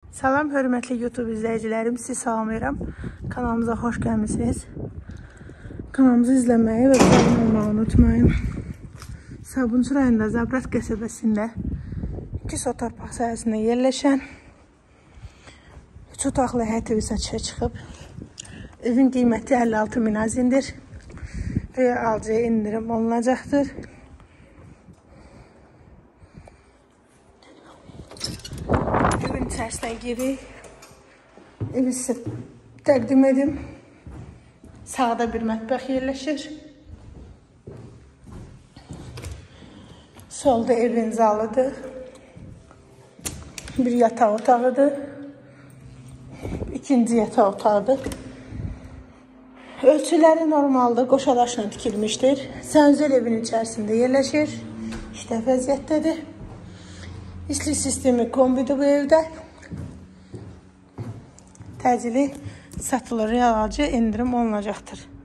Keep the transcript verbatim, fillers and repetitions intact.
Salam, hörmətli YouTube izləyicilərim, sizi salamlayıram. Kanalımıza xoş gəlmişsiniz. Kanalımızı izləməyi və abunə olmağı unutmayın. Sabunçu rayonunda Zabrat qəsəbəsində iki sot torpaq sahəsində yerləşən üç otaqlı həyət evi satışa çıxıb. Evin qiyməti əlli altı min azindir və alıcıya indirim olunacaqdır. Evin içərisinə girik. Evi sizə təqdim edim. Sağda bir mətbəx yerləşir. Solda evin zalıdır. Bir yataq otağıdır. İkinci yataq otağıdır. Ölçüləri normaldır. Qoşadaşla tikilmişdir. Sanuzel evin içərisində yerləşir. İşləv vəziyyətdədir. İstilik sistemi kombidir bu evdə. Təcili satılır, alıcıya indirim olunacaqdır.